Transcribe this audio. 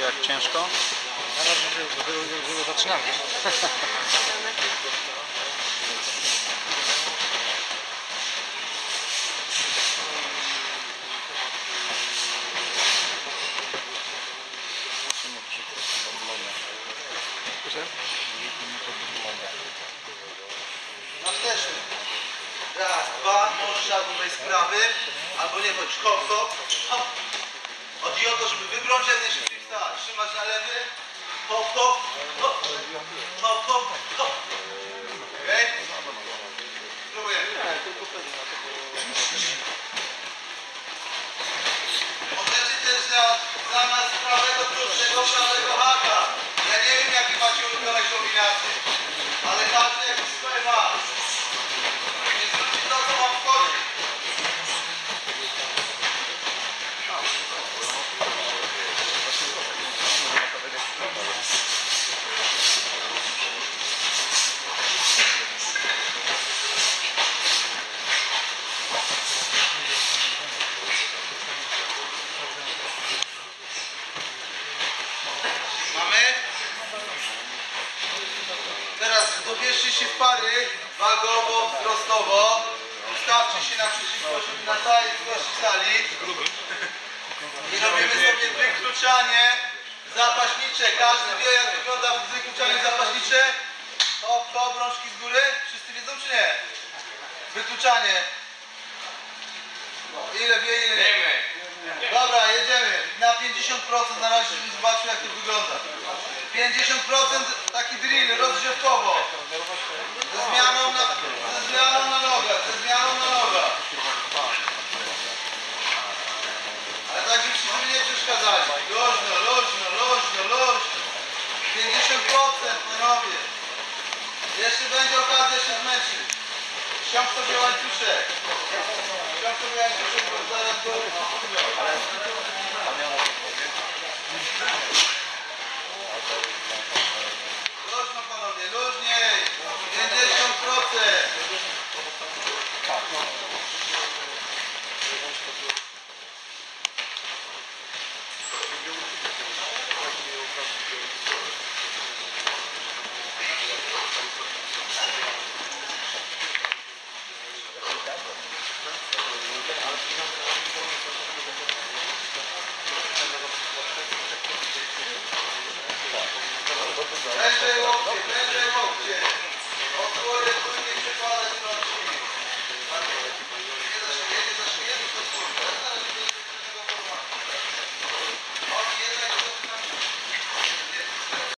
Jak ciężko? Na razie zaczynamy. No też. Raz, dwa, możesz albo wejść z prawy, albo nie chodź. Hop, hop, hop. Chodzi o to, żeby wybrać jak najszybciej wstać. Trzymasz na lewy. Hop, hop, hop. Hop, hop, hop. Okej? Spróbujemy. Możecie też zamiast prawego, krótszego, prawego haka. Ja nie wiem jakie macie ulubione kombinacje, ale każdy jakiś swoje ma. Więc zróbcie to, co wam wchodzi. Mamy? Teraz dobierzcie się w pary wagowo, wzrostowo. Ustawcie się naprzeciwko siebie na całej długości sali. I robimy sobie wykluczanie zapaśnicze. Każdy wie jak wygląda wykluczanie zapaśnicze. Hop, hop, rączki z góry. Wszyscy wiedzą czy nie? Wykluczanie. Ile wie, ile nie? Dobra, jedziemy. Na 50% na razie, żebyśmy zobaczył jak to wygląda. 50% taki drill, rozgrzewkowo. Ze zmianą na nogach, ze zmianą na nogach. Ale tak żebyście sobie nie przeszkadzali. Luźno, luźno, luźno, luźno. 50% panowie. Jeszcze będzie okazja się zmęczyć. Ściąg sobie łańcuszek. Ściąg sobie łańcuszek, bo zaraz go... Luźno panowie, luźniej. 50%. Prędzej łokcie, prędzej łokcie.